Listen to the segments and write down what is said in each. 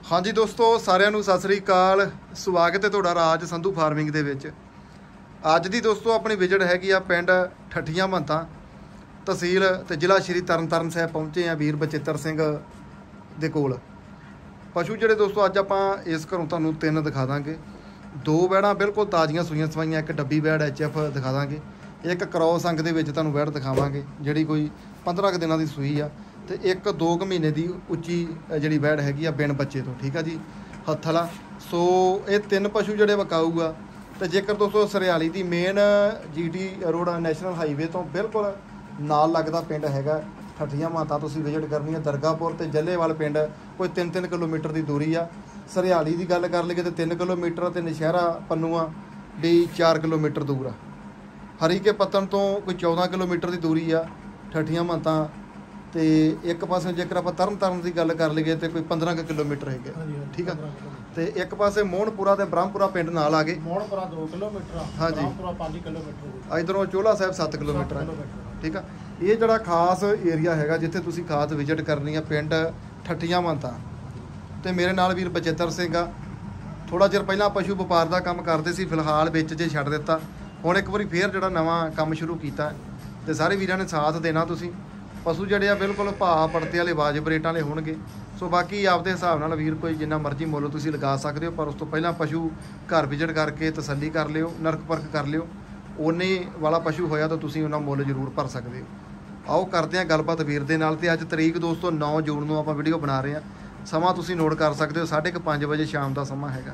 हाँ जी दोस्तों, सारिਆਂ ਨੂੰ सत श्री अकाल। स्वागत है तुहाडा राज संधू फार्मिंग ਦੇ ਵਿੱਚ। ਅੱਜ ਦੀ ਦੋਸਤੋ ਆਪਣੀ ਵਿਜ਼ਿਟ ਹੈਗੀ ਆ ਪਿੰਡ ਠੱਠੀਆਂ ਮਹੰਤਾਂ, ਤਹਿਸੀਲ ਤੇ ਜ਼ਿਲ੍ਹਾ ਸ਼੍ਰੀ ਤਰਨਤਾਰਨ ਸਾਹਿਬ ਪਹੁੰਚੇ ਆ ਵੀਰ ਬਚਿੱਤਰ ਸਿੰਘ ਦੇ ਕੋਲ। ਪਸ਼ੂ ਜਿਹੜੇ ਦੋਸਤੋ ਅੱਜ ਆਪਾਂ ਇਸ ਘਰੋਂ ਤੁਹਾਨੂੰ ਤਿੰਨ ਦਿਖਾ ਦਾਂਗੇ। ਦੋ ਵੈੜਾਂ ਬਿਲਕੁਲ ਤਾਜ਼ੀਆਂ ਸੂਈਆਂ ਸਵਾਈਆਂ, ਇੱਕ ਡੱਬੀ ਵੈੜ HF ਦਿਖਾ ਦਾਂਗੇ, ਇੱਕ ਕਰੌਸ ਅੰਗ ਦੇ ਵਿੱਚ ਤੁਹਾਨੂੰ ਵੈੜ ਦਿਖਾਵਾਂਗੇ ਜਿਹੜੀ ਕੋਈ 15 ਕੁ ਦਿਨਾਂ ਦੀ ਸੂਈ ਆ, ਤੇ ਇੱਕ 2 ਮਹੀਨੇ ਦੀ ਉੱਚੀ ਜਿਹੜੀ ਵੈੜ ਹੈਗੀ ਆ ਬਿਨ ਬੱਚੇ ਤੋਂ। ਠੀਕ ਆ ਜੀ, ਹੱਥ ਵਾਲਾ। ਸੋ ਇਹ ਤਿੰਨ ਪਸ਼ੂ ਜਿਹੜੇ ਵਿਕਾਊਗਾ। ਤੇ ਜੇਕਰ ਦੋਸਤੋ ਸਰਿਆਲੀ ਦੀ main GT road national highway ਤੋਂ ਬਿਲਕੁਲ ਨਾਲ ਲੱਗਦਾ ਪਿੰਡ ਹੈਗਾ ਠੱਠੀਆਂ ਮਹੰਤਾਂ, ਤੁਸੀਂ ਵਿਜ਼ਿਟ ਕਰਨੀ ਹੈ। ਦਰਗਾਹਪੁਰ ਤੇ ਜੱਲੇਵਾਲ ਪਿੰਡ ਕੋਈ 3-3 ਕਿਲੋਮੀਟਰ ਦੀ ਦੂਰੀ ਆ। ਸਰਿਆਲੀ ਦੀ ਗੱਲ ਕਰ ਲਈਏ ਤੇ 3 ਕਿਲੋਮੀਟਰ, ਤੇ ਨਸ਼ਹਿਰਾ ਪੰਨੂਆ ਵੀ 4 ਕਿਲੋਮੀਟਰ ਦੂਰ ਆ। ਹਰੀਕੇ ਪੱਤਣ ਤੋਂ ਕੋਈ 14 ਕਿਲੋਮੀਟਰ ਦੀ ਦੂਰੀ ਆ ਠੱਠੀਆਂ ਮਹੰਤਾਂ। ਤੇ ਇੱਕ ਪਾਸੇ ਜੇਕਰ ਆਪਾਂ ਤਰਨਤਾਰਨ ਦੀ ਗੱਲ ਕਰ ਲਈਏ ਤੇ ਕੋਈ 15 ਕਿਲੋਮੀਟਰ ਹੈਗੇ। ਠੀਕ ਆ। ਤੇ ਇੱਕ ਪਾਸੇ ਮੋਹਨਪੁਰਾ ਤੇ ਬ੍ਰਹਮਪੁਰਾ ਪਿੰਡ ਨਾਲ ਆ ਗਏ। ਮੋਹਨਪੁਰਾ 2 ਕਿਲੋਮੀਟਰ, ਬ੍ਰਹਮਪੁਰਾ 5 ਕਿਲੋਮੀਟਰ, ਇਧਰੋਂ ਚੋਲਾ ਸਾਹਿਬ 7 ਕਿਲੋਮੀਟਰ ਹੈ। ਠੀਕ ਆ। ਇਹ ਜਿਹੜਾ ਖਾਸ ਏਰੀਆ ਹੈਗਾ ਜਿੱਥੇ ਤੁਸੀਂ ਖਾਸ ਵਿਜ਼ਿਟ ਕਰਨੀ ਆ, ਪਿੰਡ ਠੱਠੀਆਂ ਮਹੰਤਾਂ। ਤੇ ਮੇਰੇ ਨਾਲ ਵੀਰ ਬਚਿੱਤਰ ਸਿੰਘ ਆ। ਥੋੜਾ ਚਿਰ ਪਹਿਲਾਂ ਪਸ਼ੂ ਵਪਾਰ ਦਾ ਕੰਮ ਕਰਦੇ ਸੀ, ਫਿਲਹਾਲ ਵਿੱਚ ਜੇ ਛੱਡ ਦਿੱਤਾ। ਹੁਣ ਇੱਕ ਵਾਰੀ ਫੇਰ ਜਿਹੜਾ ਨਵਾਂ ਕੰਮ ਸ਼ੁਰੂ ਕੀਤਾ, ਤੇ ਸਾਰੇ ਵੀਰਾਂ ਨੇ ਸਾਥ ਦੇਣਾ। ਤੁਸੀਂ ਪਸ਼ੂ ਜਿਹੜੇ ਆ ਬਿਲਕੁਲ ਭਾਅ ਪੜਤੇ ਵਾਲੇ ਵਾਜਬ ਰੇਟਾਂ ਵਾਲੇ ਹੋਣਗੇ। ਸੋ ਬਾਕੀ ਆਪਦੇ ਹਿਸਾਬ ਨਾਲ ਵੀਰ ਕੋਈ ਜਿੰਨਾ ਮਰਜ਼ੀ ਮੁੱਲ ਤੁਸੀਂ ਲਗਾ ਸਕਦੇ ਹੋ, ਪਰ ਉਸ ਤੋਂ ਪਹਿਲਾਂ ਪਸ਼ੂ ਘਰ ਵਿਜ਼ਿਟ ਕਰਕੇ ਤਸੱਲੀ ਕਰ ਲਿਓ, ਨਰਕ ਪਰਖ ਕਰ ਲਿਓ। ਓਨੇ ਵਾਲਾ ਪਸ਼ੂ ਹੋਇਆ ਤਾਂ ਤੁਸੀਂ ਉਹਨਾਂ ਮੁੱਲ ਜ਼ਰੂਰ ਭਰ ਸਕਦੇ ਹੋ। ਆਓ ਕਰਦੇ ਹਾਂ ਗੱਲਬਾਤ ਵੀਰ ਦੇ ਨਾਲ। ਤੇ ਅੱਜ ਤਰੀਕ ਦੋਸਤੋ 9 ਜੂਨ ਨੂੰ ਆਪਾਂ ਵੀਡੀਓ ਬਣਾ ਰਹੇ ਹਾਂ। ਸਮਾਂ ਤੁਸੀਂ ਨੋਟ ਕਰ ਸਕਦੇ ਹੋ, 5:30 ਵਜੇ ਸ਼ਾਮ ਦਾ ਸਮਾਂ ਹੈਗਾ।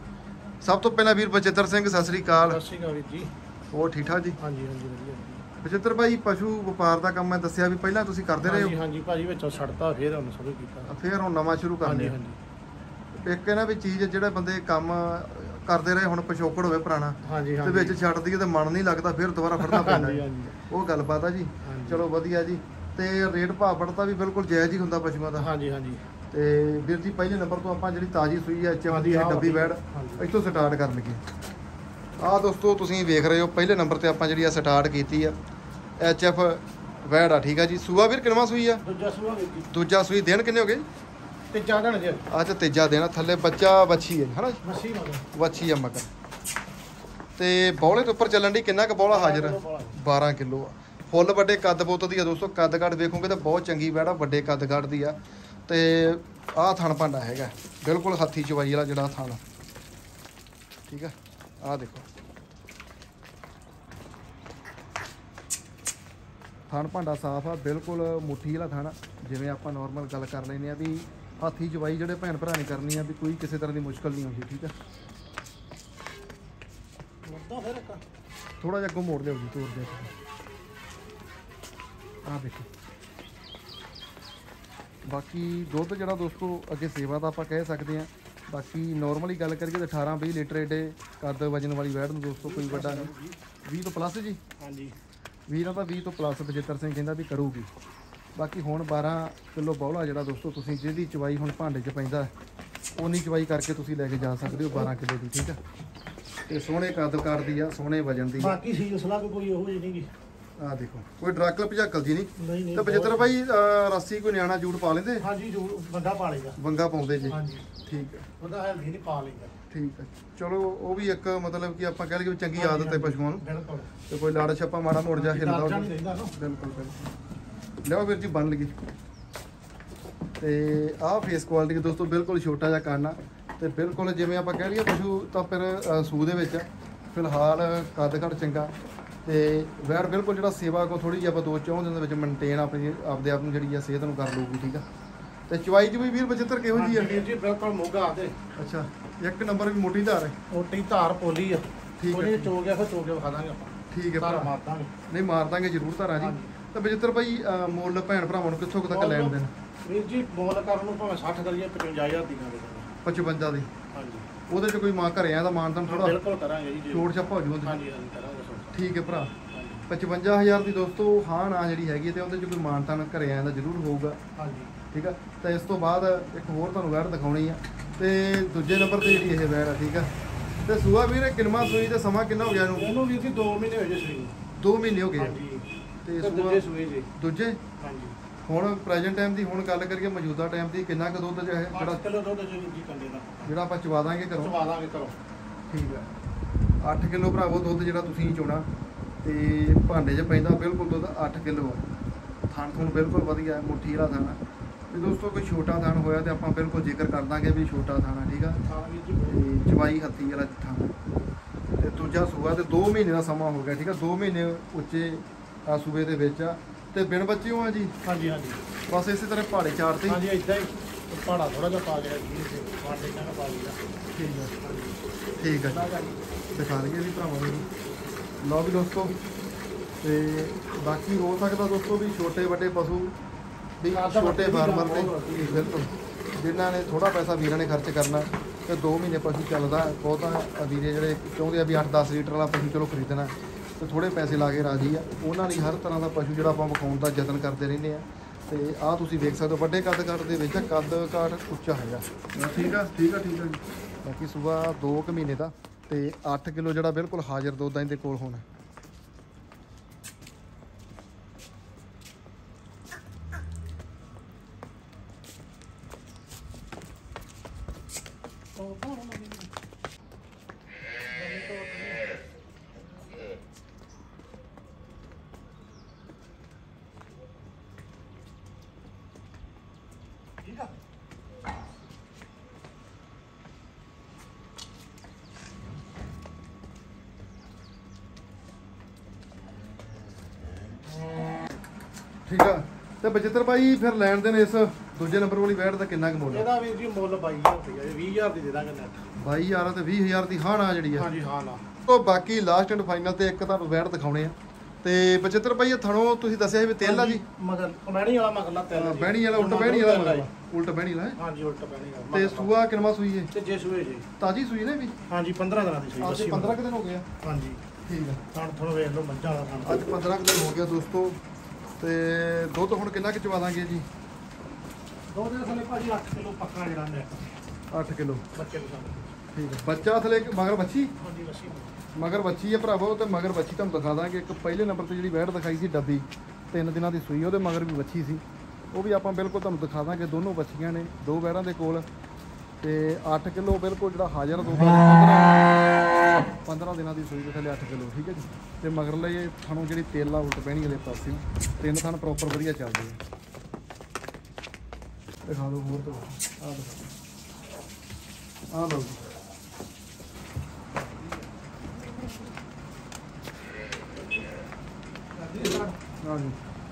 ਸਭ ਤੋਂ ਪਹਿਲਾਂ ਵੀਰ ਬਚਿੱਤਰ ਸਿੰਘ ਸਤਿ ਸ੍ਰੀ ਅਕਾਲ। ਸਤਿ ਸ਼੍ਰੀ ਅਕਾਲ ਵੀਰ ਜੀ। ਹੋਰ ਠੀਕ ਠਾਕ ਜੀ? ਹਾਂਜੀ ਹਾਂਜੀ ਵਧੀਆ। ਬਚਿੱਤਰ ਭਾਈ, ਪਸ਼ੂ ਵਪਾਰ ਦਾ ਕੰਮ ਮੈਂ ਦੱਸਿਆ ਵੀ ਪਹਿਲਾਂ ਤੁਸੀਂ ਕਰਦੇ ਰਹੇ ਹੋ। ਹਾਂਜੀ ਭਾਜੀ, ਵਿੱਚੋਂ ਛੱਡਤਾ ਫੇਰ ਹੁਣ ਸ਼ੁਰੂ ਕੀਤਾ, ਫੇਰ ਹੁਣ ਨਵਾਂ ਸ਼ੁਰੂ ਕਰ ਲਿਆ। ਇੱਕ ਇਹਨਾਂ ਵੀ ਚੀਜ਼ ਜਿਹੜੇ ਬੰਦੇ ਕੰਮ ਕਰਦੇ ਰਹੇ, ਹੁਣ ਪਿਛੋਕੜ ਹੋਵੇ ਪੁਰਾਣਾ ਤੇ ਵਿੱਚ ਛੱਡ ਦਈਏ ਤੇ ਮਨ ਨਹੀਂ ਲੱਗਦਾ, ਫਿਰ ਦੁਬਾਰਾ ਫੜਨਾ ਪੈਂਦਾ। ਉਹ ਗੱਲਬਾਤ ਆ ਜੀ। ਚਲੋ ਵਧੀਆ ਜੀ। ਤੇ ਰੇਟ ਭਾਅ ਪੜਤਾ ਵੀ ਬਿਲਕੁਲ ਜਾਇਜ਼ ਹੀ ਹੁੰਦਾ ਪਸ਼ੂਆਂ ਦਾ। ਹਾਂਜੀ ਹਾਂਜੀ। ਤੇ ਵੀਰ ਜੀ ਪਹਿਲੇ ਨੰਬਰ ਤੋਂ ਆਪਾਂ ਜਿਹੜੀ ਤਾਜ਼ੀ ਸੂਈ ਹੈ HF ਦੀ ਡੱਬੀ ਵੈੜ ਇੱਥੋਂ ਸਟਾਰਟ ਕਰਨ ਲੱਗੇ। ਆਹ ਦੋਸਤੋ ਤੁਸੀਂ ਵੇਖ ਰਹੇ ਹੋ, ਪਹਿਲੇ ਨੰਬਰ ਤੇ ਆਪਾਂ ਜਿਹੜੀ ਆ ਸਟਾਰਟ ਕੀਤੀ ਆ HF ਵੈੜ ਆ। ਠੀਕ ਆ ਜੀ। ਸੂਆ ਵੀਰ ਕਿੰਨਵਾਂ ਸੂਈ ਆ? ਦੂਜਾ ਸੂਆ ਵੀਰ ਜੀ। ਦੂਜਾ ਸੂਈ। ਦਿਨ ਕਿੰਨੇ ਹੋ ਗਏ? ਤੀਜਾ ਦਿਨ ਜੀ। ਅੱਛਾ, ਤੀਜਾ ਦਿਨ। ਥੱਲੇ ਬੱਚਾ ਵੱਛੀ ਹੈ ਹਨਾ? ਵੱਛੀ ਆ ਮਗਰ। ਤੇ ਬੌਲੇ ਤੋਂ ਉੱਪਰ ਚੱਲਣ ਦੀ ਕਿੰਨਾ ਕੁ ਬੌਲਾ ਹਾਜ਼ਰ? 12 ਕਿਲੋ ਆ। ਫੁੱਲ ਵੱਡੇ ਕੱਦ ਬੋਤ ਦੀ ਆ ਦੋਸਤੋ। ਕੱਦ ਕੱਢ ਵੇਖੋਗੇ ਤਾਂ ਬਹੁਤ ਚੰਗੀ ਵੈੜ ਆ, ਵੱਡੇ ਕੱਦ ਕੱਢ ਦੀ ਆ। ਤੇ ਆਹ ਥਣ ਭਾਂਡਾ ਹੈਗਾ ਬਿਲਕੁਲ ਹੱਥੀ ਚਵਾਈ ਵਾਲਾ ਜਿਹੜਾ ਥਣ। ਠੀਕ ਆ। ਆਹ ਦੇਖੋ ਥਣ ਭਾਂਡਾ ਸਾਫ਼ ਆ, ਬਿਲਕੁਲ ਮੁੱਠੀ ਵਾਲਾ ਥਣ। ਜਿਵੇਂ ਆਪਾਂ ਨੋਰਮਲ ਗੱਲ ਕਰ ਲੈਂਦੇ ਆ ਵੀ ਹਾਥੀ ਚਵਾਈ ਜਿਹੜੇ ਭੈਣ ਭਰਾ ਨੇ ਕਰਨੀ ਆ, ਵੀ ਕੋਈ ਕਿਸੇ ਤਰ੍ਹਾਂ ਦੀ ਮੁਸ਼ਕਲ ਨਹੀਂ ਆਉਂਦੀ। ਠੀਕ ਆ। ਥੋੜਾ ਜਿਹਾ ਅੱਗੋਂ ਮੋੜ ਲਿਓ ਜੀ, ਤੋੜ ਦਿਓ। ਆਹ ਦੇਖੋ। ਬਾਕੀ ਦੁੱਧ ਜਿਹੜਾ ਦੋਸਤੋ ਅੱਗੇ ਸੇਵਾ ਦਾ ਆਪਾਂ ਕਹਿ ਸਕਦੇ ਹਾਂ। ਬਾਕੀ ਨੋਰਮਲੀ ਗੱਲ ਕਰੀਏ ਤਾਂ 18-20 ਲੀਟਰ ਏਡੇ ਕੱਦ ਵਜਨ ਵਾਲੀ ਵੈੜ ਨੂੰ ਦੋਸਤੋ ਕੋਈ ਵੱਡਾ ਨਹੀਂ। 20 ਤੋਂ ਪਲੱਸ ਜੀ। ਹਾਂਜੀ, ਵੀਰਾਂ ਦਾ 20 ਤੋਂ ਪਲੱਸ ਬਚਿੱਤਰ ਸਿੰਘ ਕਹਿੰਦਾ ਵੀ ਕਰੂਗੀ। ਬਾਕੀ ਹੁਣ 12 ਕਿਲੋ ਬੌਲਾ ਜਿਹੜਾ ਦੋਸਤੋ ਤੁਸੀਂ ਜਿਹਦੀ ਚਵਾਈ ਹੁਣ ਭਾਂਡੇ 'ਚ ਪੈਂਦਾ ਉਨੀ ਚਵਾਈ ਕਰਕੇ ਤੁਸੀਂ ਲੈ ਕੇ ਜਾ ਸਕਦੇ ਹੋ 12 ਕਿਲੋ ਦੀ। ਠੀਕ ਆ। ਤੇ ਸੋਹਣੇ ਕੱਦ ਕੱਢਦੀ ਆ, ਸੋਹਣੇ ਵਜਨ ਦੀ। ਬਾਕੀ ਸੀ ਉਸਲਾ ਕੋਈ ਉਹੋ ਜਿਹੀ ਨਹੀਂ ਗੀ। ਆਹ ਦੇਖੋ ਕੋਈ ਡਰਾਕਲ ਭਜਾਕਲ ਜੀ ਨਹੀਂ। ਤੇ ਬਚਿੱਤਰ ਭਾਈ ਰੱਸੀ ਕੋਈ ਨਿਆਣਾ ਜੂੜ ਪਾ ਲੈਂਦੇ? ਹਾਂਜੀ, ਜੂੜ ਬੰਗਾ ਪਾ ਲੇਗਾ। ਬੰਗਾ ਪਾਉਂਦੇ ਜੀ। ਹਾਂਜੀ ਠੀਕ ਹੈ। ਉਹਦਾ ਹੈਲਦੀ ਨਹੀਂ ਪਾ ਲੇਗਾ। ਠੀਕ ਹੈ। ਚਲੋ ਉਹ ਵੀ ਇੱਕ ਮਤਲਬ ਕਿ ਆਪਾਂ ਕਹਿ ਲਈਏ ਚੰਗੀ ਆਦਤ ਹੈ ਪਸ਼ੂਆਂ ਨੂੰ। ਬਿਲਕੁਲ। ਤੇ ਕੋਈ ਲੜ ਛੱਪਾ ਮਾੜਾ ਮੋੜ ਜਾ ਹਿਲਦਾ। ਬਿਲਕੁਲ ਬਿਲਕੁਲ। ਲਿਓ ਵੀਰ ਜੀ ਬੰਨ ਲਈਏ। ਤੇ ਆਹ ਫੇਸ ਕੁਆਲਿਟੀ ਦੋਸਤੋ ਬਿਲਕੁਲ ਛੋਟਾ ਜਿਹਾ ਕੰਨ ਆ, ਤੇ ਬਿਲਕੁਲ ਜਿਵੇਂ ਆਪਾਂ ਕਹਿ ਲਈਏ ਪਸ਼ੂ ਤਾਂ ਫਿਰ ਸੂਹ ਦੇ ਵਿੱਚ ਫਿਲਹਾਲ ਕੱਦ ਘੱਟ ਚੰਗਾ। ਤੇ ਵੈੜ ਬਿਲਕੁਲ ਜਿਹੜਾ ਸੇਵਾ ਕੋ ਥੋੜੀ ਜਿਹੀ ਆਪਾਂ 2-4 ਦਿਨ ਦੇ ਵਿੱਚ ਮੇਨਟੇਨ ਆਪਦੇ ਆਪ ਨੂੰ ਜਿਹੜੀ ਆ ਸਿਹਤ ਨੂੰ ਕਰ ਲਊਗੀ। ਠੀਕ ਆ। ਤੇ ਚਵਾਈ 'ਚ ਵੀ ਵੀਰ ਬਚਿੱਤਰ ਕਿਹੋ ਜੀ ਆ? ਜੀ ਬਿਲਕੁਲ ਮੋਗਾ ਤੇ। ਅੱਛਾ, ਇੱਕ ਨੰਬਰ ਵੀ ਮੋਟੀ ਧਾਰ ਹੈ। ਮੋਟੀ ਧਾਰ ਪੋਲੀ ਆ। ਠੀਕ ਹੈ। ਚੋ ਗਿਆ ਫਿਰ ਚੋ ਕੇ ਵਿਖਾ ਦਾਂਗੇ ਆਪਾਂ। ਠੀਕ ਹੈ ਭਰਾ, ਮਾਰ ਦਾਂਗੇ। ਨਹੀਂ ਮਾਰ ਦਾਂਗੇ ਜ਼ਰੂਰ ਧਾਰਾਂ ਜੀ। ਤਾਂ ਬਚਿੱਤਰ ਭਾਈ ਮੁੱਲ ਭੈਣ ਭਰਾਵਾਂ ਨੂੰ ਕਿੱਥੋਂ ਤੱਕ ਲੈਣ ਦੇਣ? ਵੀਰ ਜੀ ਮੁੱਲ ਕਰਨ ਨੂੰ ਭਾਵੇਂ 60 ਕਰੀਏ 55000 ਦੀ ਕਰਾਂਗੇ। 55 ਦੀ? ਹਾਂਜੀ। ਉਹਦੇ 'ਚ ਕੋਈ ਮਾਂ ਘਰੇ ਆ ਤਾਂ ਮਾਨਤਾਨ ਥੋੜਾ ਬਿਲਕੁਲ ਕਰਾਂਗੇ ਜੀ। ਛੋੜ ਛੱਪਾ ਹੋ ਜੂਗਾ। ਹਾਂਜੀ ਹਾਂਜੀ ਕਰਾਂਗੇ। ਠੀਕ ਹੈ ਭਰਾ। 55,000 ਦੀ ਦੋਸਤੋ ਹਾਂ ਨਾ ਜਿਹੜੀ ਹੈਗੀ ਤੇ ਉਹਦੇ 'ਚ ਕੋਈ ਮਾਨਤਾਨ ਘਰੇ ਆਇਆ ਦਾ ਜ਼ਰੂਰ ਹੋਊਗਾ। ਹਾਂਜੀ। ਠੀਕ ਆ। ਤਾਂ ਇਸ ਤੋਂ ਬਾਅਦ ਇੱਕ ਹੋਰ ਤੁਹਾਨੂੰ ਵੈੜ ਦਿਖਾਉਣੀ ਆ, ਤੇ ਦੂਜੇ ਨੰਬਰ ਤੇ ਜਿਹੜੀ ਇਹ ਵੈੜ ਆ। ਠੀਕ ਆ। ਤੇ ਸੂਆ ਵੀਰ ਕਿੰਨਵਾਂ ਸੂਈ ਤੇ ਸਮਾਂ ਕਿੰਨਾ ਹੋ ਗਿਆ ਇਹਨੂੰ ਵੀਰ ਜੀ? 2 ਮਹੀਨੇ ਹੋ ਗਏ ਸੂਈ। 2 ਮਹੀਨੇ ਹੋ ਗਏ। ਹਾਂਜੀ। ਤੇ ਦੂਜੇ ਸੂਏ ਜੀ? ਦੂਜੇ। ਹਾਂਜੀ। ਹੁਣ ਪ੍ਰੈਜ਼ੈਂਟ ਟਾਈਮ ਦੀ ਹੁਣ ਗੱਲ ਕਰੀਏ ਮੌਜੂਦਾ ਟਾਈਮ ਦੀ ਕਿੰਨਾ ਕੁ ਦੁੱਧ ਹੈ 8 ਕਿਲੋ ਦੁੱਧ ਜੀ ਕੰਡੇ ਦਾ ਜਿਹੜਾ ਆਪਾਂ ਚਵਾ ਦਾਂਗੇ ਘਰੋਂ? ਚਵਾ ਦਾਂਗੇ ਘਰੋਂ। ਠੀਕ ਹੈ 8 ਕਿਲੋ ਭਰਾਵੋ ਦੁੱਧ ਜਿਹੜਾ ਤੁਸੀਂ ਚੋਣਾ ਤੇ ਭਾਂਡੇ 'ਚ ਪੈਂਦਾ ਬਿਲਕੁਲ ਦੁੱਧ 8 ਕਿਲੋ ਆ। ਥਣ ਥਣ ਬਿਲਕੁਲ ਵਧੀਆ ਮੁੱਠੀ ਵਾਲਾ ਥਣ ਆ। ਤੇ ਦੋਸਤੋ ਕੋਈ ਛੋਟਾ ਥਣ ਹੋਇਆ ਤੇ ਆਪਾਂ ਬਿਲਕੁਲ ਜ਼ਿਕਰ ਕਰ ਦਾਂਗੇ ਵੀ ਛੋਟਾ ਥਣ ਆ। ਠੀਕ ਆ ਤੇ ਚਵਾਈ ਹੱਥੀ ਵਾਲਾ ਥਣ ਤੇ ਦੂਜਾ ਸੂਆ ਤੇ 2 ਮਹੀਨੇ ਦਾ ਸਮਾਂ ਹੋ ਗਿਆ। ਠੀਕ ਆ 2 ਮਹੀਨੇ ਉੱਚੇ ਆ ਸੂਬੇ ਦੇ ਵਿੱਚ ਆ ਤੇ ਬਿਨ ਬੱਚਿਓ ਆ ਜੀ। ਹਾਂਜੀ ਹਾਂਜੀ ਬਸ ਇਸੇ ਤਰ੍ਹਾਂ ਪਹਾੜੇ ਚਾਰ ਤੇ ਹਾਂਜੀ ਇਦਾਂ ਹੀ ਪਹਾੜਾ ਥੋੜਾ ਜਿਹਾ ਪਾ ਗਿਆ ਜੀ ਤੇ ਪਾਣੀ ਨਾਲ ਪਾ ਲਿਆ। ਠੀਕ ਆ ਠੀਕ ਆ ਜੀ ਦਿਖਾ ਲਈਏ ਵੀ ਭਰਾਵਾਂ ਨੂੰ। ਲਓ ਵੀ ਦੋਸਤੋ ਤੇ ਬਾਕੀ ਹੋ ਸਕਦਾ ਦੋਸਤੋ ਵੀ ਛੋਟੇ ਵੱਡੇ ਪਸ਼ੂ ਵੀ ਛੋਟੇ ਫਾਰਮਰ ਤੇ ਬਿਲਕੁਲ ਜਿਨ੍ਹਾਂ ਨੇ ਥੋੜਾ ਪੈਸਾ ਵੀਰਾਂ ਨੇ ਖਰਚ ਕਰਨਾ ਤੇ 2 ਮਹੀਨੇ ਪਸ਼ੂ ਚੱਲਦਾ ਬਹੁਤਾ ਵੀਰੇ ਜਿਹੜੇ ਚਾਹੁੰਦੇ ਆ ਵੀ 8-10 ਲੀਟਰ ਵਾਲਾ ਪਸ਼ੂ ਚਲੋ ਖਰੀਦਣਾ ਤੇ ਥੋੜੇ ਪੈਸੇ ਲਾ ਕੇ ਰਾਜੀ ਆ। ਉਹਨਾਂ ਲਈ ਹਰ ਤਰ੍ਹਾਂ ਦਾ ਪਸ਼ੂ ਜਿਹੜਾ ਆਪਾਂ ਵਿਖਾਉਣ ਦਾ ਯਤਨ ਕਰਦੇ ਰਹਿੰਦੇ ਆ। ਤੇ ਆਹ ਤੁਸੀਂ ਵੇਖ ਸਕਦੇ ਹੋ ਵੱਡੇ ਕੱਦ ਕਾਠ ਦੇ ਵਿੱਚ ਕੱਦ ਕਾਠ ਉੱਚਾ ਹੈਗਾ। ਠੀਕ ਆ ਠੀਕ ਆ ਠੀਕ ਆ ਜੀ। ਬਾਕੀ ਸੂਆ 2 ਕੁ ਮਹੀਨੇ ਦਾ ਤੇ 8 ਕਿਲੋ ਜਿਹੜਾ ਬਿਲਕੁਲ ਹਾਜ਼ਰ ਦੁੱਧ ਇਹਦੇ ਕੋਲ ਹੋਣਾ। ਠੀਕ ਆ ਠੀਕ ਆ ਤੇ ਬਚਿੱਤਰ ਭਾਈ ਫਿਰ ਲੈਣ ਦੇਣ ਇਸ ਦੂਜੇ ਨੰਬਰ ਵਾਲੀ ਬੈਟ ਦਾ ਕਿੰਨਾ ਕੁ ਮੁੱਲ ਆ? ਇਹਦਾ ਵੀਰ ਜੀ ਮੁੱਲ 22,000 ਰੁਪਇਆ 20,000 ਦੀ ਦੇ ਦਾਂਗੇ ਨੈਟ। 22,000 ਤੇ 20,000 ਦੀ ਹਾਂ ਨਾ ਜਿਹੜੀ ਆ। ਹਾਂਜੀ ਹਾਂ ਨਾ ਉਹ ਬਾਕੀ ਲਾਸਟ ਐਂਡ ਫਾਈਨਲ ਤੇ ਇੱਕ ਤੁਹਾਨੂੰ ਬੈਟ ਦਿਖਾਉਣੇ ਆ। ਤੇ ਬਚਿੱਤਰ ਭਾਈ ਇਹ ਥਣੋਂ ਤੁਸੀਂ ਦੱਸਿਆ ਸੀ ਵੀ ਤੇਲ ਆ ਜੀ ਮਗਰ ਬਹਿਣੀ ਵਾਲਾ ਮਗਰਲਾ ਤੇਲ ਜੀ। ਬਹਿਣੀ ਵਾਲਾ ਉਲਟ ਬਹਿਣੀ ਵਾਲਾ ਮਗਰ ਉਲਟ ਬਹਿਣੀ ਵਾਲਾ ਹੈ। ਹਾਂਜੀ ਉਲਟ ਬਹਿਣੀ ਵਾਲਾ ਤੇ ਸੂਆ ਕਿੰਨਵਾਂ ਸੂਈ ਹੈ? ਤੇ ਜੇ ਸੂਏ ਜੀ ਤਾਜੀ ਸੂਈ ਨੇ ਵੀ ਹਾਂਜੀ 15 ਦਿਨਾਂ ਦੀ ਸੂਈ ਅੱਜ 15 ਕੁ ਦਿਨ ਹੋ ਗਏ ਆ। ਹਾਂਜੀ ਠੀਕ ਆ ਹੁਣ ਥੋੜਾ ਵੇਖ ਲਓ ਮੱਝਾਂ ਦਾ ਖਾਣਾ। ਅੱਜ 15 ਕੁ ਦਿਨ ਹੋ ਗਿਆ ਦੋਸਤੋ। ਤੇ ਦੁੱਧ ਹੁਣ ਕਿੰਨਾ ਕੁ ਚਵਾ ਦਾਂਗੇ ਜੀ? ਦੋ ਦਿਨ ਥੱਲੇ ਭਾਜੀ 8 ਕਿਲੋ ਪੱਕਾ ਜਿਹੜਾ ਨੈਟ 8 ਕਿਲੋ ਬੱਚੇ ਨੂੰ ਸਾਨੂੰ। ਠੀਕ ਹੈ। ਬੱਚਾ ਥਲੇ ਮਗਰ ਬੱਚੀ ਹਾਂਜੀ ਵਸੀ ਮਗਰ ਬੱਚੀ ਹੈ ਭਰਾਵੋ ਤੇ ਮਗਰ ਬੱਚੀ ਤੁਹਾਨੂੰ ਦਿਖਾ ਦਾਂਗੇ। ਇੱਕ ਪਹਿਲੇ ਨੰਬਰ ਤੇ ਜਿਹੜੀ ਵੈੜ ਦਿਖਾਈ ਸੀ ਡੱਬੀ 3 ਦਿਨਾਂ ਦੀ ਸੂਈ ਉਹਦੇ ਮਗਰ ਵੀ ਬੱਚੀ ਸੀ ਉਹ ਵੀ ਆਪਾਂ ਬਿਲਕੁਲ ਤੁਹਾਨੂੰ ਦਿਖਾ ਦਾਂਗੇ। ਦੋਨੋਂ ਬੱਚੀਆਂ ਨੇ 2 ਵੈੜਾਂ ਦੇ ਕੋਲ ਤੇ 8 ਕਿਲੋ ਬਿਲਕੁਲ ਜਿਹੜਾ ਹਾਜ਼ਰ ਦੁੱਧ 15 ਦਿਨਾਂ ਦੀ ਸੂਈ ਦੇ ਥੱਲੇ 8 ਕਿਲੋ। ਠੀਕ ਹੈ ਜੀ। ਤੇ ਮਗਰ ਲਈ ਥਣੋਂ ਜਿਹੜੀ ਤੇਲ ਆ ਉਲਟ ਪੈਣੀ ਵਾਲੇ ਪਾਸੇ 3 ਥਣ ਪ੍ਰੋਪਰ ਵਧੀਆ ਚੱਲਦੇ ਆ। ਦਿਖਾ ਦਿਓ ਹੋਰ ਤੋਂ ਆਹ ਲਓ ਜੀ। ਹਾਂਜੀ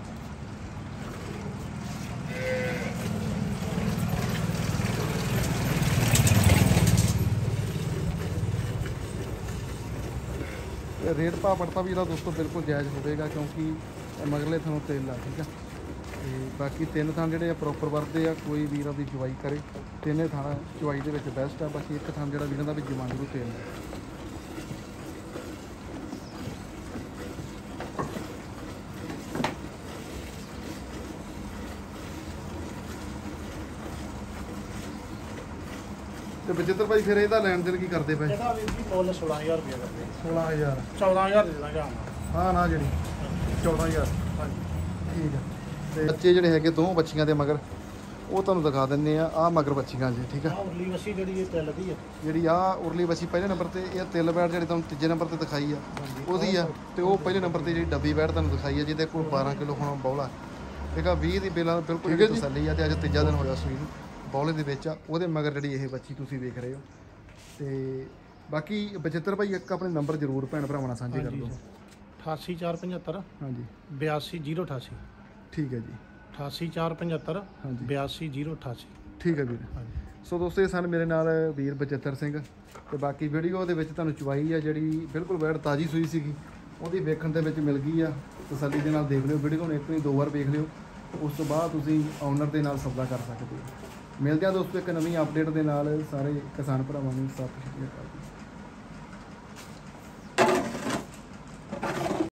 ਰੇਟ ਭਾਅ ਪੜਤਾ ਵੀ ਜਿਹੜਾ ਦੋਸਤੋ ਬਿਲਕੁਲ ਜਾਇਜ਼ ਹੋਵੇਗਾ ਕਿਉਂਕਿ ਮਗਰਲੇ ਤੁਹਾਨੂੰ ਤੇਲ ਆ। ਠੀਕ ਆ ਤੇ ਬਾਕੀ 3 ਥਾਂ ਜਿਹੜੇ ਆ ਪ੍ਰੋਪਰ ਵਰਤਦੇ ਆ। ਕੋਈ ਵੀਰ ਆਪਦੀ ਚਵਾਈ ਕਰੇ 3 ਥਾਂ ਚਵਾਈ ਦੇ ਵਿੱਚ ਬੈਸਟ ਆ। ਬਾਕੀ ਇੱਕ ਥਾਂ ਜਿਹੜਾ ਵੀਰਾਂ ਦਾ ਵੀ ਜਮਾਨ ਨੂੰ ਤੇਲ ਆ। ਤੇ ਬਚਿੱਤਰ ਭਾਈ ਫਿਰ ਇਹਦਾ ਲੈਣ ਦੇਣ ਕੀ ਕਰਦੇ ਪਏ? ਇਹਦਾ ਵੀਰ ਜੀ ਮੁੱਲ 16,000 ਰੁਪਇਆ ਕਰਦੇ 16,000 14,000 ਦੇ ਦਾਂਗੇ ਹਾਂ ਨਾ ਜਿਹੜੀ 14,000 ਹਾਂਜੀ ਠੀਕ ਆ। ਤੇ ਬੱਚੇ ਜਿਹੜੇ ਹੈਗੇ 2 ਬੱਚੀਆਂ ਦੇ ਮਗਰ ਉਹ ਤੁਹਾਨੂੰ ਦਿਖਾ ਦਿੰਦੇ ਆ। ਆਹ ਮਗਰ ਬੱਚੀਆਂ ਜੀ। ਠੀਕ ਆ ਆਹ ਉਰਲੀ ਵਸੀ ਜਿਹੜੀ ਇਹ ਤਿਲ ਦੀ ਹੈ ਜਿਹੜੀ ਆ ਉਰਲੀ ਬੱਚੀ ਪਹਿਲੇ ਨੰਬਰ ਤੇ ਇਹ ਤਿਲ ਬੈੜ ਜਿਹੜੀ ਤੁਹਾਨੂੰ ਤੀਜੇ ਨੰਬਰ ਤੇ ਦਿਖਾਈ ਆ ਉਹਦੀ ਆ। ਤੇ ਉਹ ਪਹਿਲੇ ਨੰਬਰ ਤੇ ਜਿਹੜੀ ਡੱਬੀ ਬੈੜ ਤੁਹਾਨੂੰ ਦਿਖਾਈ ਆ ਜਿਹਦੇ ਕੋਲ 12 ਕਿਲੋ ਹੁਣ ਬੌਲਾ। ਠੀਕ ਆ 20 ਦੀ ਬਿਲਾਂ ਬਿਲਕੁਲ ਤਸੱਲੀ ਆ। ਤੇ ਅੱਜ ਤੀਜਾ ਦਿਨ ਹੋਇਆ ਸੂਈ ਨੂੰ ਬੌਲੇ ਦੇ ਵਿੱਚ ਆ। ਉਹਦੇ ਮਗਰ ਜਿਹੜੀ ਇਹ ਬੱਚੀ ਤੁਸੀਂ ਵੇਖ ਰਹੇ ਹੋ। ਤੇ ਬਾਕੀ ਬਚਿੱਤਰ ਭਾਈ ਇੱਕ ਆਪਣੇ ਨੰਬਰ ਜ਼ਰੂਰ ਭੈਣ ਭਰਾਵਾਂ ਨਾਲ ਸਾਂਝੇ ਕਰ ਦਿਓ। 88475 ਹਾਂਜੀ 82088 ਠੀਕ ਹੈ ਜੀ 88475 ਹਾਂਜੀ 82088 ਠੀਕ ਹੈ ਵੀਰ। ਹਾਂਜੀ ਸੋ ਦੋਸਤੋ ਇਹ ਸਨ ਮੇਰੇ ਨਾਲ ਵੀਰ ਬਚਿੱਤਰ ਸਿੰਘ। ਤੇ ਬਾਕੀ ਵੀਡੀਓ ਦੇ ਵਿੱਚ ਤੁਹਾਨੂੰ ਚਵਾਈ ਆ ਜਿਹੜੀ ਬਿਲਕੁਲ ਵੈੜ ਤਾਜ਼ੀ ਸੂਈ ਸੀਗੀ ਉਹਦੀ ਵੇਖਣ ਦੇ ਵਿੱਚ ਮਿਲ ਗਈ ਆ। ਤਸੱਲੀ ਦੇ ਨਾਲ ਦੇਖ ਲਿਓ ਵੀਡੀਓ ਨੂੰ 1 ਨਹੀਂ 2 ਵਾਰ ਵੇਖ ਲਿਓ। ਉਸ ਤੋਂ ਬਾਅਦ ਤੁਸੀਂ ਓਨਰ ਦੇ ਨਾਲ ਸੌਦਾ ਕਰ ਸਕਦੇ ਹੋ। ਮਿਲਦੇ ਆ ਦੋਸਤੋ ਇੱਕ ਨਵੀਂ ਅਪਡੇਟ ਦੇ ਨਾਲ। ਸਾਰੇ ਕਿਸਾਨ ਭਰਾਵਾਂ ਨੂੰ ਸਤਿ ਸ਼੍ਰੀ ਅਕਾਲ।